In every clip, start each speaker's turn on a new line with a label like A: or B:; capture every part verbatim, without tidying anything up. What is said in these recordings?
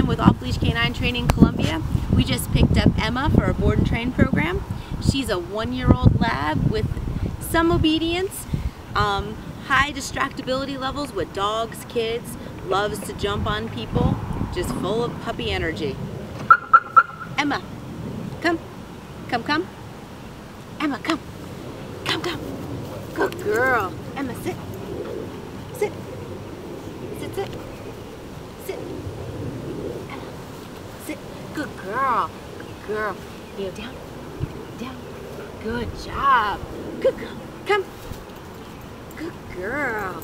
A: Sam with Off Leash Canine Training Columbia. We just picked up Emma for our board and train program. She's a one-year-old lab with some obedience, um, high distractibility levels with dogs, kids, loves to jump on people, just full of puppy energy. Emma, come, come, come. Emma, come, come, come. Good girl. Emma, sit, sit, sit, sit, sit. Emma, sit. Good girl, good girl. Kneel down, down. Good job. Good girl. Come. Good girl.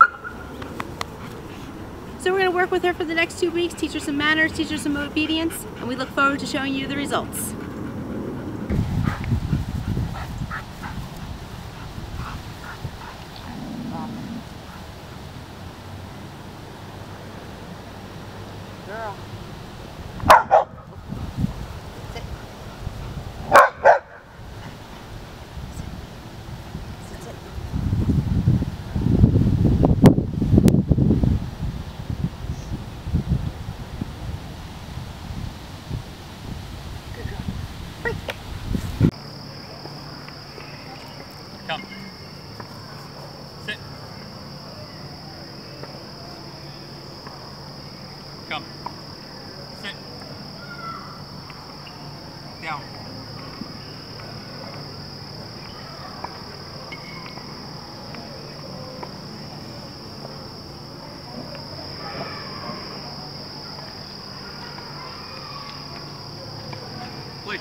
A: So we're going to work with her for the next two weeks, teach her some manners, teach her some obedience, and we look forward to showing you the results. Girl. Sit. Sit. Sit, sit. Good girl. Break.
B: Come. Sit. Come. Sit. Down. Leash.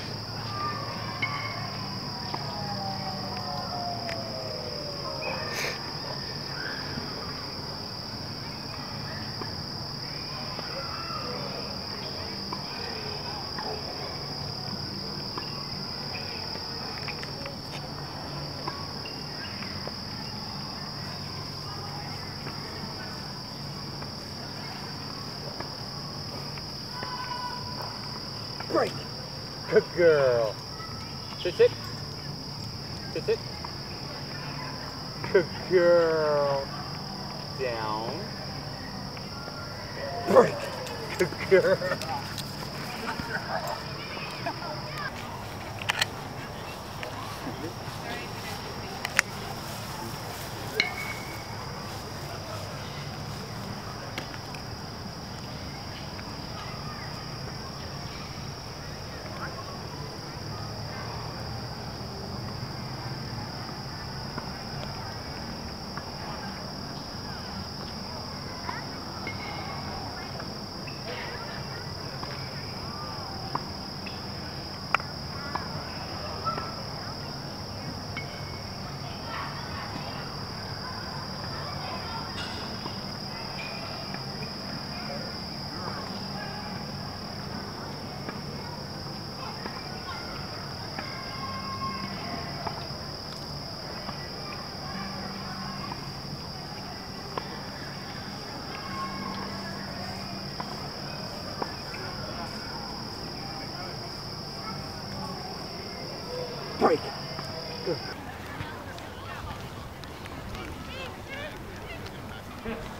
C: Break. Good girl. Sit, sit. Sit, sit. Good girl. Down. Break. Good girl. Break. Good.